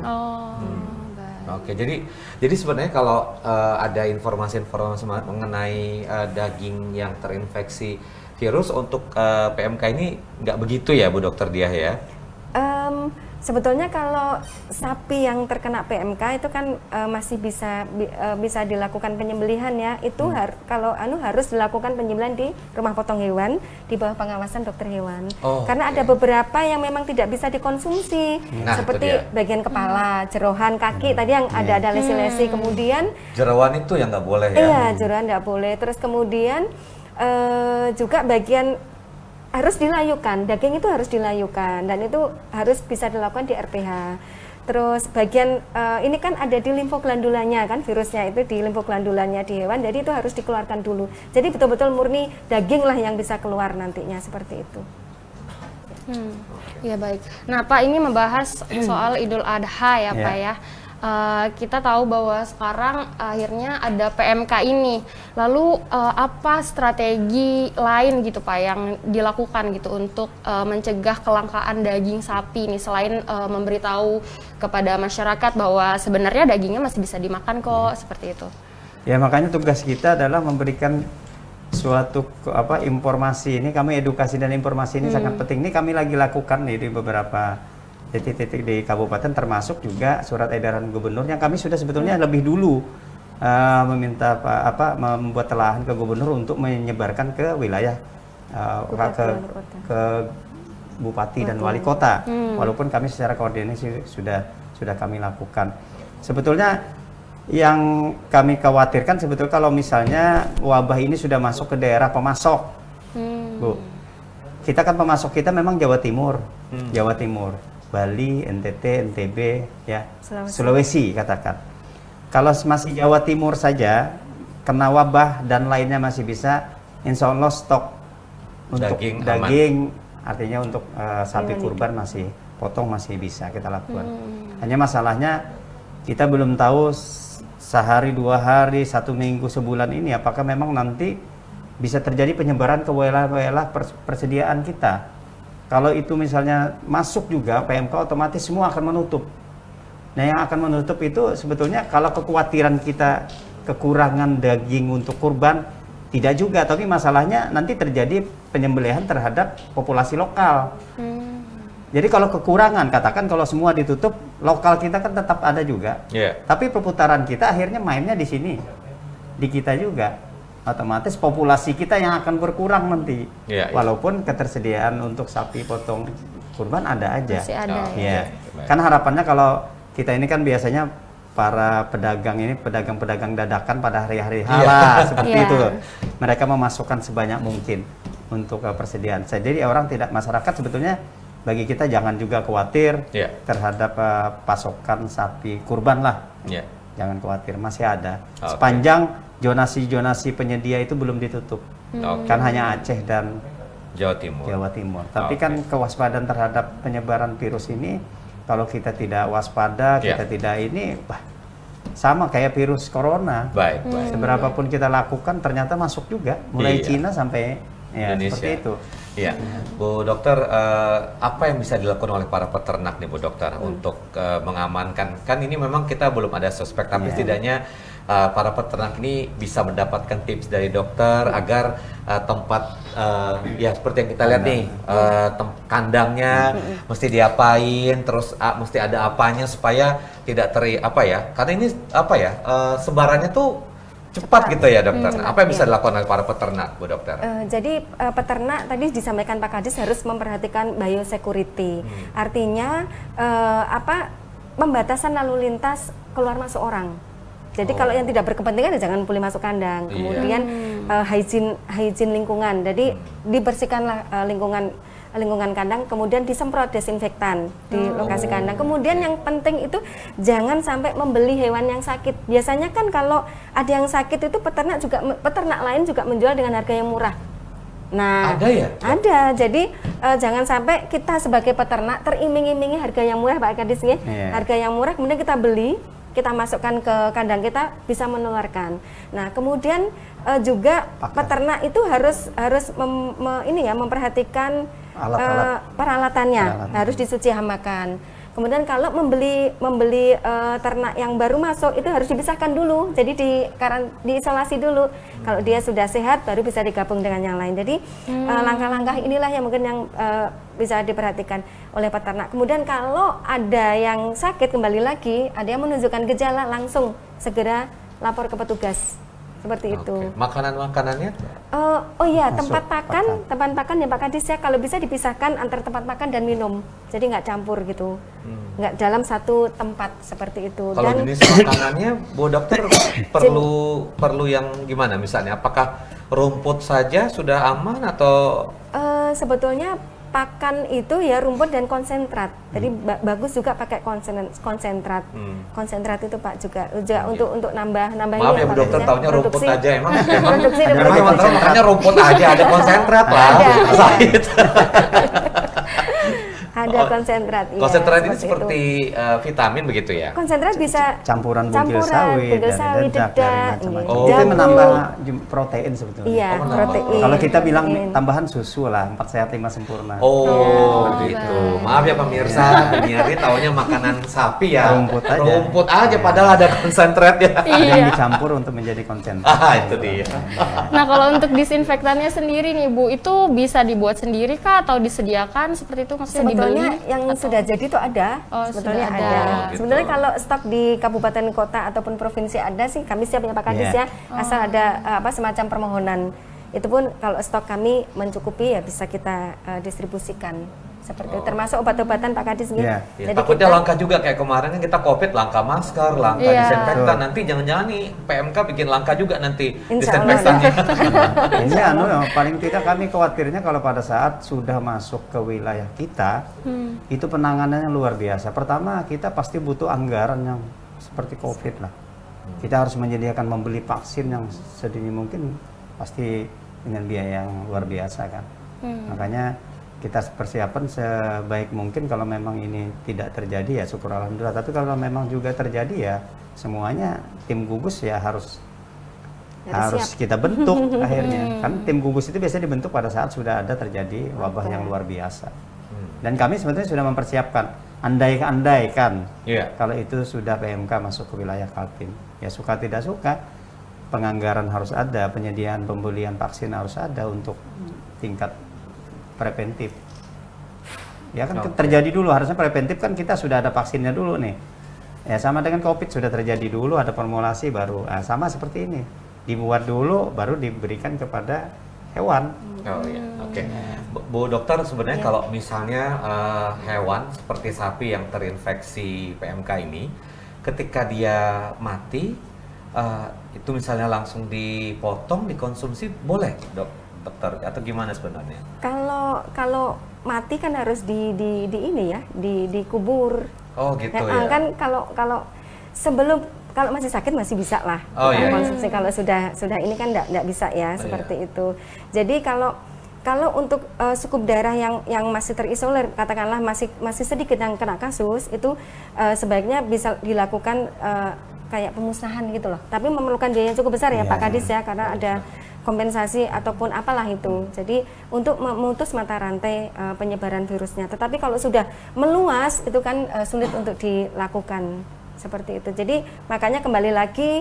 Oke, jadi sebenarnya kalau ada informasi-informasi mengenai daging yang terinfeksi virus untuk PMK ini nggak begitu ya Bu Dokter Diah ya? Sebetulnya kalau sapi yang terkena PMK itu kan masih bisa dilakukan penyembelihan ya. Itu harus dilakukan penyembelihan di rumah potong hewan di bawah pengawasan dokter hewan. Karena ada beberapa yang memang tidak bisa dikonsumsi, seperti bagian kepala, jeroan kaki tadi yang ada lesi-lesi. Kemudian jeroan itu yang nggak boleh ya? Iya, jeroan nggak boleh. Terus kemudian juga bagian harus dilayukan, daging itu harus dilayukan dan itu harus bisa dilakukan di RPH. Terus bagian ini kan ada di limfoglandulanya kan, virusnya itu di limfoglandulanya di hewan, jadi itu harus dikeluarkan dulu. Jadi betul-betul murni daging lah yang bisa keluar nantinya, seperti itu. Ya baik. Nah Pak, ini membahas soal Idul Adha ya Pak ya. Kita tahu bahwa sekarang akhirnya ada PMK ini. Lalu apa strategi lain gitu Pak yang dilakukan gitu untuk mencegah kelangkaan daging sapi ini selain memberitahu kepada masyarakat bahwa sebenarnya dagingnya masih bisa dimakan kok, seperti itu. Ya makanya tugas kita adalah memberikan suatu informasi ini, kami edukasi dan informasi ini sangat penting. Ini kami lagi lakukan nih di beberapa titik-titik di kabupaten, termasuk juga surat edaran gubernur yang kami sudah sebetulnya lebih dulu meminta membuat telahan ke gubernur untuk menyebarkan ke wilayah ke bupati dan wali kota. Walaupun kami secara koordinasi sudah kami lakukan. Sebetulnya yang kami khawatirkan sebetulnya kalau misalnya wabah ini sudah masuk ke daerah pemasok, Bu. Kita kan pemasok kita memang Jawa Timur, Bali, NTT, NTB, ya, Sulawesi katakan. Kalau masih Jawa Timur saja, kena wabah dan lainnya masih bisa, insya Allah stok untuk daging artinya untuk sapi kurban masih potong masih bisa kita lakukan. Hanya masalahnya kita belum tahu sehari, 2 hari, 1 minggu, sebulan ini apakah memang nanti bisa terjadi penyebaran ke wilayah-wilayah persediaan kita. Kalau itu misalnya masuk juga PMK, otomatis semua akan menutup. Nah yang akan menutup itu sebetulnya kalau kekhawatiran kita kekurangan daging untuk kurban, tidak juga. Tapi masalahnya nanti terjadi penyembelihan terhadap populasi lokal. Jadi kalau kekurangan, katakan kalau semua ditutup, lokal kita kan tetap ada juga. Tapi perputaran kita akhirnya mainnya di sini, di kita juga. Otomatis populasi kita yang akan berkurang nanti, walaupun ketersediaan untuk sapi potong kurban ada aja. Masih ada. Kan harapannya kalau kita ini kan biasanya para pedagang ini pedagang-pedagang dadakan pada hari-hari halal seperti itu, mereka memasukkan sebanyak mungkin untuk persediaan. Jadi masyarakat sebetulnya bagi kita jangan juga khawatir terhadap pasokan sapi kurban lah. jangan khawatir, masih ada. Oke. Sepanjang zonasi penyedia itu belum ditutup. Kan hanya Aceh dan Jawa Timur. Tapi kan kewaspadaan terhadap penyebaran virus ini, kalau kita tidak waspada, kita tidak ini, sama kayak virus corona. Baik. Seberapapun kita lakukan, ternyata masuk juga, mulai Cina sampai Indonesia. seperti itu. Iya, Bu Dokter, apa yang bisa dilakukan oleh para peternak nih Bu Dokter untuk mengamankan? Kan ini memang kita belum ada suspek, tapi setidaknya para peternak ini bisa mendapatkan tips dari dokter agar tempat ya seperti yang kita lihat nih, kandangnya mesti diapain, terus mesti ada apanya supaya tidak karena ini sebarannya tuh cepat gitu ya dokter. Apa yang bisa dilakukan oleh para peternak, Bu Dokter? Jadi peternak tadi disampaikan Pak Kadis harus memperhatikan biosecurity. Artinya pembatasan lalu lintas keluar masuk orang. Jadi kalau yang tidak berkepentingan ya jangan boleh masuk kandang. Kemudian hygiene lingkungan. Jadi dibersihkanlah lingkungan kandang, kemudian disemprot desinfektan di lokasi kandang. Kemudian yang penting itu jangan sampai membeli hewan yang sakit. Biasanya kan kalau ada yang sakit itu peternak lain juga menjual dengan harga yang murah. Nah, ada ya? Ada. Jadi jangan sampai kita sebagai peternak teriming-imingi harga yang murah, Pak Kadis ya. Harga yang murah kemudian kita beli, kita masukkan ke kandang kita, bisa menularkan. Nah, kemudian juga peternak itu harus memperhatikan peralatannya, harus dicuci hamakan. Kemudian kalau membeli ternak yang baru masuk itu harus dipisahkan dulu, jadi diisolasi dulu. Kalau dia sudah sehat baru bisa digabung dengan yang lain. Jadi langkah-langkah inilah yang mungkin yang bisa diperhatikan oleh peternak. Kemudian kalau ada yang sakit, kembali lagi ada yang menunjukkan gejala, langsung segera lapor ke petugas. Seperti itu. Makanannya? Tempat pakan ya Pak Kadis ya, kalau bisa dipisahkan antar tempat makan dan minum, jadi nggak campur gitu, nggak dalam satu tempat seperti itu. Kalau jenis makanannya, Bu Dokter perlu yang gimana? Misalnya, apakah rumput saja sudah aman atau? Sebetulnya pakan itu ya rumput dan konsentrat. Jadi bagus juga pakai konsentrat. Konsentrat itu Pak juga untuk nambahnya. Maaf ya Bu Dokter, taunya rumput aja emang produksi rumput aja, ada konsentrat lah. Ada konsentrat. Konsentrat ini seperti vitamin begitu ya? Konsentrat bisa campuran bugil sawit, dedak. Itu menambah protein sebetulnya. Iya, protein. Kalau kita bilang tambahan susu lah, 4 sehat 5 sempurna. Gitu. Maaf ya pemirsa, ini taunya makanan sapi ya. Rumput aja padahal ada konsentrat ya. Ada yang dicampur untuk menjadi konsentrat. Itu dia. Nah, kalau untuk disinfektannya sendiri nih Bu, itu bisa dibuat sendiri kah atau disediakan seperti itu, maksudnya dibeli? Yang sudah jadi itu ada, sebetulnya ada. Gitu. Sebenarnya kalau stok di kabupaten kota ataupun provinsi ada sih, kami siap ya Pak Kadis ya, asal ada semacam permohonan. Itu pun kalau stok kami mencukupi ya bisa kita distribusikan. Seperti termasuk obat-obatan Pak Kadis gitu. Jadi takutnya langka juga kayak kemarin kan kita COVID, langka masker, langka disinfektan. Nanti jangan-jangan nih PMK bikin langka juga nanti disinfektannya. Ini paling tidak kami khawatirnya kalau pada saat sudah masuk ke wilayah kita, itu penanganannya luar biasa. Pertama, kita pasti butuh anggaran yang seperti COVID lah. Kita harus menyediakan membeli vaksin yang sedini mungkin, pasti dengan biaya yang luar biasa kan. Makanya kita persiapan sebaik mungkin. Kalau memang ini tidak terjadi ya syukur alhamdulillah, tapi kalau memang juga terjadi ya semuanya tim gugus ya harus kita bentuk akhirnya. Kan tim gugus itu biasanya dibentuk pada saat sudah ada terjadi wabah yang luar biasa. Dan kami sebetulnya sudah mempersiapkan, andai-andaikan kalau itu sudah PMK masuk ke wilayah Kaltim, ya suka tidak suka penganggaran harus ada, penyediaan pembelian vaksin harus ada untuk tingkat preventif. Ya kan terjadi dulu, harusnya preventif kan kita sudah ada vaksinnya dulu nih. Ya sama dengan COVID, sudah terjadi dulu, ada formulasi baru. Sama seperti ini. Dibuat dulu baru diberikan kepada hewan. Oke. Bu Dokter, sebenarnya kalau misalnya hewan seperti sapi yang terinfeksi PMK ini, ketika dia mati, itu misalnya langsung dipotong, dikonsumsi, boleh dokter atau gimana sebenarnya? Kalau mati kan harus dikubur. Oh gitu ya. Kan kalau sebelum kalau masih sakit masih bisa lah konsumsi. Kalau sudah ini kan nggak bisa ya seperti itu. Jadi kalau untuk sukup darah yang masih terisolir, katakanlah masih sedikit yang kena kasus, itu sebaiknya bisa dilakukan kayak pemusnahan gitu loh. Tapi memerlukan biaya yang cukup besar ya Pak Kadis ya, karena ada kompensasi ataupun apalah itu. Jadi untuk memutus mata rantai penyebaran virusnya. Tetapi kalau sudah meluas itu kan sulit untuk dilakukan seperti itu. Jadi makanya kembali lagi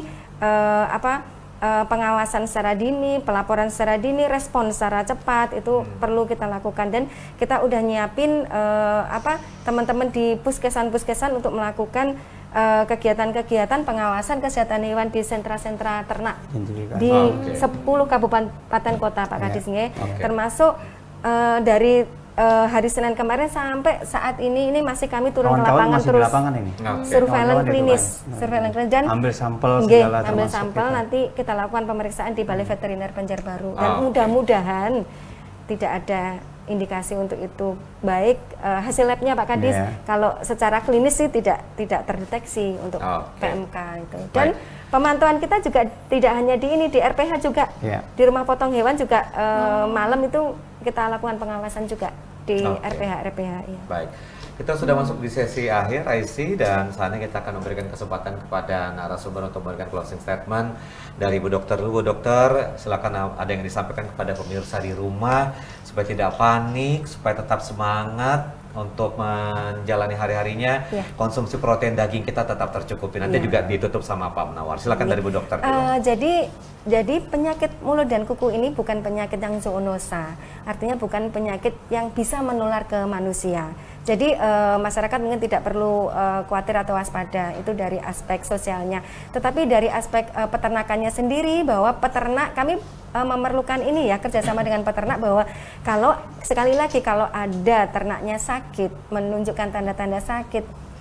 pengawasan secara dini, pelaporan secara dini, respon secara cepat itu perlu kita lakukan. Dan kita udah nyiapin teman-teman di puskesan-puskesan untuk melakukan kegiatan-kegiatan pengawasan kesehatan hewan di sentra-sentra ternak di 10 kabupaten kota Pak Kadis, termasuk dari hari Senin kemarin sampai saat ini masih kami turun ke lapangan terus surveillance klinis, dan ambil sampel segala ambil sampel nanti kita lakukan pemeriksaan di Balai Veteriner Banjarbaru dan mudah-mudahan tidak ada indikasi untuk itu, baik hasil labnya Pak Kadis kalau secara klinis sih tidak terdeteksi untuk PMK itu. Dan pemantauan kita juga tidak hanya di RPH juga, di rumah potong hewan juga malam itu kita lakukan pengawasan juga di RPH. Baik, kita sudah masuk di sesi akhir IC, dan saatnya kita akan memberikan kesempatan kepada narasumber untuk memberikan closing statement dari Bu Dokter dulu. Bu Dokter, silakan ada yang disampaikan kepada pemirsa di rumah supaya tidak panik, supaya tetap semangat untuk menjalani hari-harinya. Konsumsi protein daging kita tetap tercukupi. Nanti juga ditutup sama Pak Munawar. Silakan dari Bu Dokter dulu. Jadi penyakit mulut dan kuku ini bukan penyakit yang zoonosa, artinya bukan penyakit yang bisa menular ke manusia. Jadi masyarakat mungkin tidak perlu khawatir atau waspada, itu dari aspek sosialnya. Tetapi dari aspek peternakannya sendiri, bahwa peternak kami memerlukan ini ya, kerjasama dengan peternak, bahwa kalau sekali lagi kalau ada ternaknya sakit, menunjukkan tanda-tanda sakit,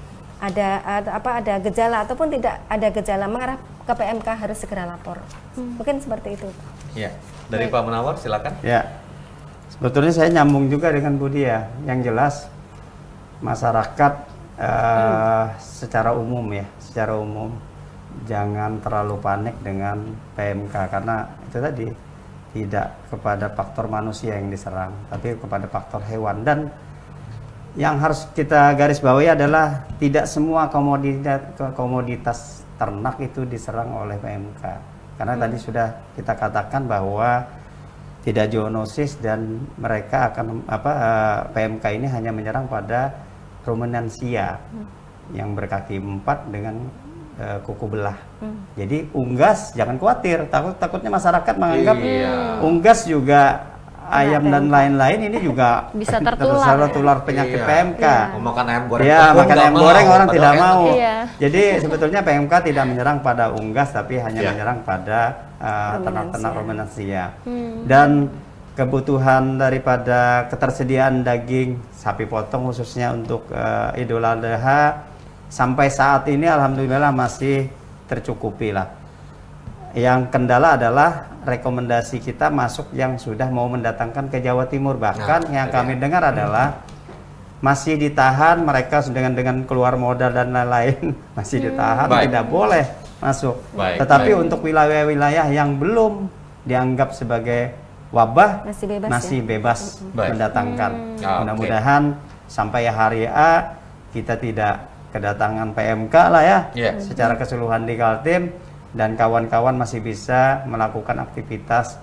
ada gejala ataupun tidak ada gejala mengarah ke PMK, harus segera lapor. Mungkin seperti itu. Ya, dari Pak Munawar silakan. Ya, sebetulnya saya nyambung juga dengan Budi ya. Yang jelas masyarakat secara umum jangan terlalu panik dengan PMK, karena itu tadi tidak kepada faktor manusia yang diserang, tapi kepada faktor hewan. Dan yang harus kita garis bawahi adalah tidak semua komoditas ternak itu diserang oleh PMK, karena tadi sudah kita katakan bahwa tidak zoonosis, dan mereka akan PMK ini hanya menyerang pada ruminansia yang berkaki 4 dengan kuku belah. Jadi unggas jangan khawatir, takutnya masyarakat menganggap unggas juga ayam dan lain-lain ini juga bisa tertular penyakit PMK. Makan ayam goreng, makan ayam goreng orang tidak mau. Jadi sebetulnya PMK tidak menyerang pada unggas, tapi hanya menyerang pada ternak-ternak ruminansia. Dan kebutuhan daripada ketersediaan daging sapi potong khususnya untuk Idul Adha sampai saat ini alhamdulillah masih tercukupi lah. Yang kendala adalah rekomendasi kita masuk yang sudah mau mendatangkan ke Jawa Timur. Bahkan yang kami dengar adalah masih ditahan, mereka dengan keluar modal dan lain-lain masih ditahan, tidak boleh masuk. Tetapi untuk wilayah-wilayah yang belum dianggap sebagai wabah masih bebas mendatangkan. Mudah-mudahan sampai hari A kita tidak kedatangan PMK lah ya, secara keseluruhan di Kaltim, dan kawan-kawan masih bisa melakukan aktivitas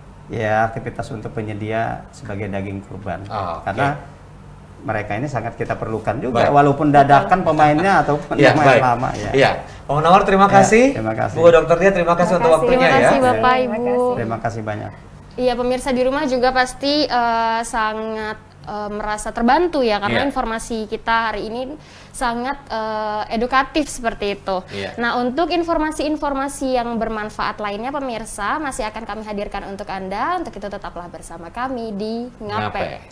untuk penyedia sebagai daging kurban. Karena mereka ini sangat kita perlukan juga, walaupun dadakan pemainnya ataupun pemain lama ya. Pak Munawar terima kasih. Terima kasih. Bu Dokter Dia terima kasih untuk waktunya ya. Terima kasih Bapak Ibu. Terima kasih banyak. Iya, pemirsa di rumah juga pasti sangat merasa terbantu ya, karena informasi kita hari ini sangat edukatif seperti itu. Nah, untuk informasi-informasi yang bermanfaat lainnya pemirsa masih akan kami hadirkan untuk Anda. Untuk itu tetaplah bersama kami di Ngape.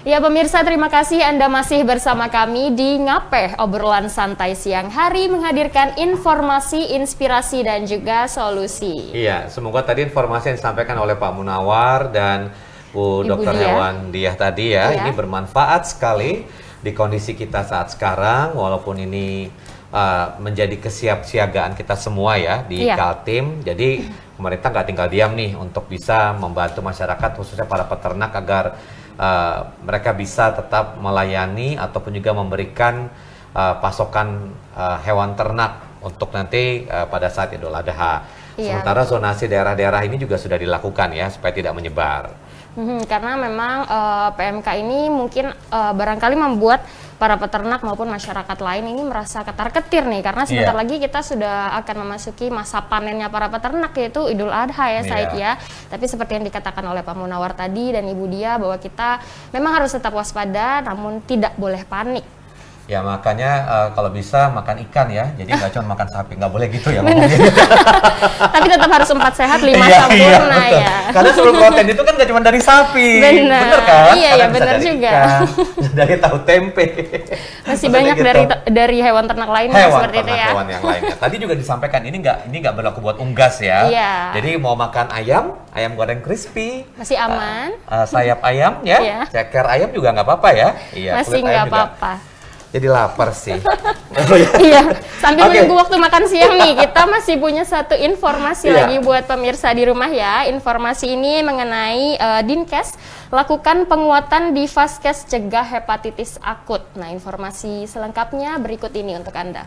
Ya pemirsa, terima kasih Anda masih bersama kami di Ngapeh, obrolan santai siang hari menghadirkan informasi, inspirasi dan juga solusi. Iya, semoga tadi informasi yang disampaikan oleh Pak Munawar dan Bu Dr. Hewan Diah tadi ini bermanfaat sekali di kondisi kita saat sekarang, walaupun ini menjadi kesiapsiagaan kita semua ya di Kaltim. Jadi pemerintah nggak tinggal diam nih untuk bisa membantu masyarakat khususnya para peternak agar mereka bisa tetap melayani ataupun juga memberikan pasokan hewan ternak untuk nanti pada saat Idul Adha. Sementara zonasi daerah-daerah ini juga sudah dilakukan ya supaya tidak menyebar. Karena memang PMK ini mungkin barangkali membuat para peternak maupun masyarakat lain ini merasa ketar-ketir nih, karena sebentar lagi kita sudah akan memasuki masa panennya para peternak, yaitu Idul Adha ya Said ya. Tapi seperti yang dikatakan oleh Pak Munawar tadi dan Ibu Dia, bahwa kita memang harus tetap waspada namun tidak boleh panik. Ya makanya kalau bisa makan ikan ya, jadi nggak cuma makan sapi, nggak boleh gitu ya ngomongnya. Tapi tetap harus 4 sehat 5 sempurna ya. Karena sumber protein itu kan nggak cuma dari sapi, bener kan? Iya bener juga. Ikan, dari tahu tempe. Masih banyak gitu. dari hewan ternak lainnya seperti itu ya. Hewan yang lainnya. Tadi juga disampaikan ini nggak berlaku buat unggas ya. Jadi mau makan ayam goreng crispy, masih aman. Sayap ayam ya, ceker ayam juga nggak apa-apa ya. Masih nggak apa-apa. Jadi lapar sih. Iya, sambil menunggu waktu makan siang nih, kita masih punya satu informasi lagi buat pemirsa di rumah ya. Informasi ini mengenai Dinkes lakukan penguatan di Vaskes cegah hepatitis akut. Nah, informasi selengkapnya berikut ini untuk Anda.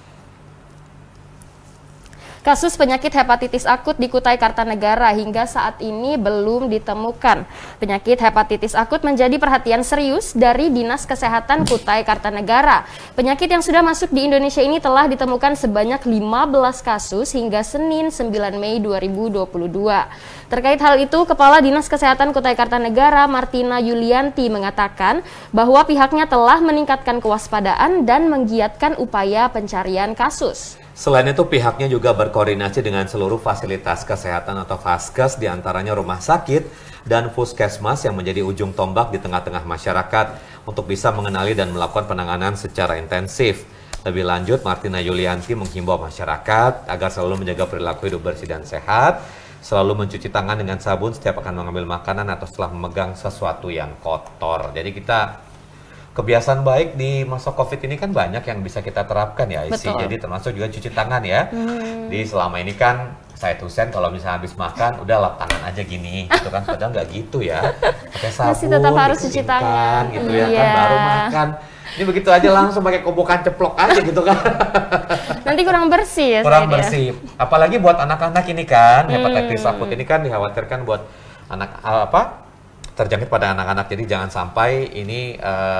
Kasus penyakit hepatitis akut di Kutai Kartanegara hingga saat ini belum ditemukan. Penyakit hepatitis akut menjadi perhatian serius dari Dinas Kesehatan Kutai Kartanegara. Penyakit yang sudah masuk di Indonesia ini telah ditemukan sebanyak 15 kasus hingga Senin 9 Mei 2022. Terkait hal itu, Kepala Dinas Kesehatan Kutai Kartanegara Martina Yulianti mengatakan bahwa pihaknya telah meningkatkan kewaspadaan dan menggiatkan upaya pencarian kasus. Selain itu, pihaknya juga berkoordinasi dengan seluruh fasilitas kesehatan atau Vaskes, diantaranya rumah sakit dan puskesmas yang menjadi ujung tombak di tengah-tengah masyarakat untuk bisa mengenali dan melakukan penanganan secara intensif. Lebih lanjut, Martina Yulianti menghimbau masyarakat agar selalu menjaga perilaku hidup bersih dan sehat, selalu mencuci tangan dengan sabun setiap akan mengambil makanan atau setelah memegang sesuatu yang kotor. Jadi kita kebiasaan baik di masa COVID ini kan banyak yang bisa kita terapkan ya, Isi. Jadi termasuk juga cuci tangan ya. Di selama ini kan saya Husein kalau misalnya habis makan udah lap tangan aja gini, gitu kan. Padahal nggak gitu ya. Pakai sabun, masih tetap harus cuci tangan gitu ya kan, baru makan. Ini begitu aja langsung pakai kobokan ceplok aja gitu kan. Nanti kurang bersih ya. Kurang bersih. Apalagi buat anak-anak ini kan, hepatitis akut ini kan dikhawatirkan buat anak terjangkit pada anak-anak, jadi jangan sampai ini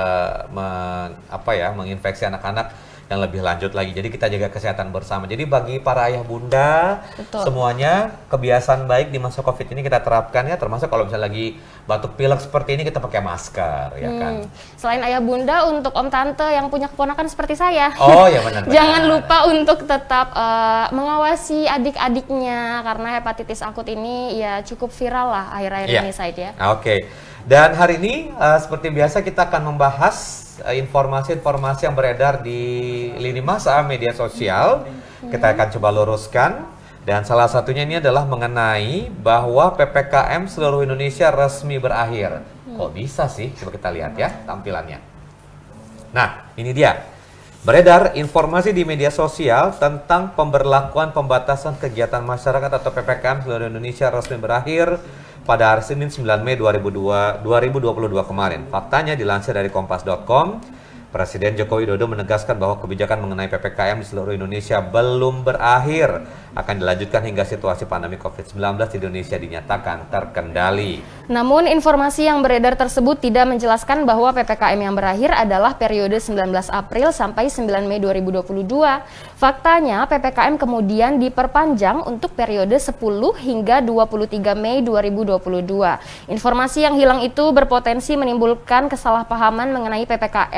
menginfeksi anak-anak yang lebih lanjut lagi. Jadi kita jaga kesehatan bersama. Jadi bagi para ayah bunda semuanya, kebiasaan baik di masa COVID ini kita terapkan ya, termasuk kalau misalnya lagi batuk pilek seperti ini kita pakai masker ya kan. Selain ayah bunda, untuk om tante yang punya keponakan seperti saya, ya benar. Jangan lupa untuk tetap mengawasi adik-adiknya, karena hepatitis akut ini ya cukup viral lah akhir-akhir ini Said ya. Dan hari ini seperti biasa kita akan membahas informasi-informasi yang beredar di lini masa media sosial. Kita akan coba luruskan, dan salah satunya ini adalah mengenai bahwa PPKM seluruh Indonesia resmi berakhir. Kok bisa sih? Coba kita lihat ya tampilannya. Nah, ini dia. Beredar informasi di media sosial tentang pemberlakuan pembatasan kegiatan masyarakat atau PPKM seluruh Indonesia resmi berakhir pada hari Senin 9 Mei 2022 kemarin. Faktanya dilansir dari Kompas.com, Presiden Joko Widodo menegaskan bahwa kebijakan mengenai PPKM di seluruh Indonesia belum berakhir, akan dilanjutkan hingga situasi pandemi COVID-19 di Indonesia dinyatakan terkendali. Namun informasi yang beredar tersebut tidak menjelaskan bahwa PPKM yang berakhir adalah periode 19 April sampai 9 Mei 2022. Faktanya PPKM kemudian diperpanjang untuk periode 10 hingga 23 Mei 2022. Informasi yang hilang itu berpotensi menimbulkan kesalahpahaman mengenai PPKM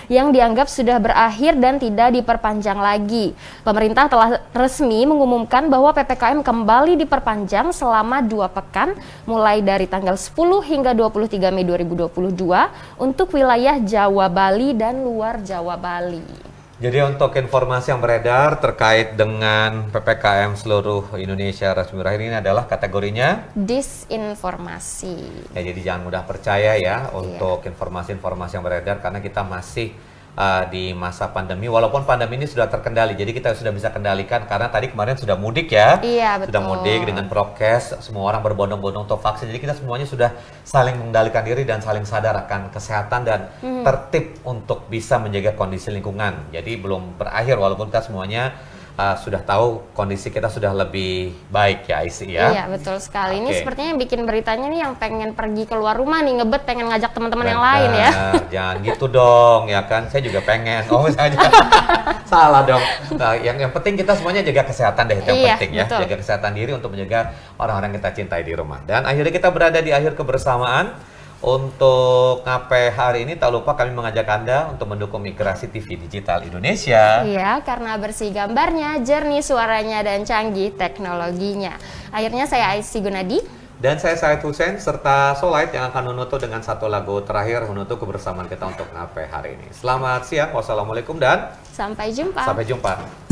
yang dianggap sudah berakhir dan tidak diperpanjang lagi. Pemerintah telah resmi mengumumkan bahwa PPKM kembali diperpanjang selama 2 pekan mulai dari tanggal 10 hingga 23 Mei 2022 untuk wilayah Jawa Bali dan luar Jawa Bali. Jadi untuk informasi yang beredar terkait dengan PPKM seluruh Indonesia resmi berakhir ini adalah kategorinya disinformasi. Ya, jadi jangan mudah percaya ya untuk informasi-informasi yang beredar karena kita masih di masa pandemi. Walaupun pandemi ini sudah terkendali, jadi kita sudah bisa kendalikan karena tadi kemarin sudah mudik ya. Iya, betul. Sudah mudik dengan prokes, semua orang berbondong-bondong untuk vaksin. Jadi kita semuanya sudah saling mengendalikan diri dan saling sadar akan kesehatan dan tertib untuk bisa menjaga kondisi lingkungan. Jadi belum berakhir walaupun kita semuanya sudah tahu kondisi kita sudah lebih baik ya Aisy ya. Iya betul sekali. Ini sepertinya yang bikin beritanya nih yang pengen pergi keluar rumah nih, ngebet pengen ngajak teman-teman yang lain ya. Jangan gitu dong ya kan, saya juga pengen. Oh misalnya salah dong. Nah, yang penting kita semuanya jaga kesehatan deh, yang penting ya. Betul. Jaga kesehatan diri untuk menjaga orang-orang yang kita cintai di rumah. Dan akhirnya kita berada di akhir kebersamaan. Untuk Ngape hari ini tak lupa kami mengajak Anda untuk mendukung migrasi TV digital Indonesia. Iya, karena bersih gambarnya, jernih suaranya, dan canggih teknologinya. Akhirnya saya Aisy Gunadi. Dan saya Said Hussein serta Solait yang akan menutup dengan satu lagu terakhir menutup kebersamaan kita untuk Ngape hari ini. Selamat siang, wassalamualaikum dan sampai jumpa. Sampai jumpa.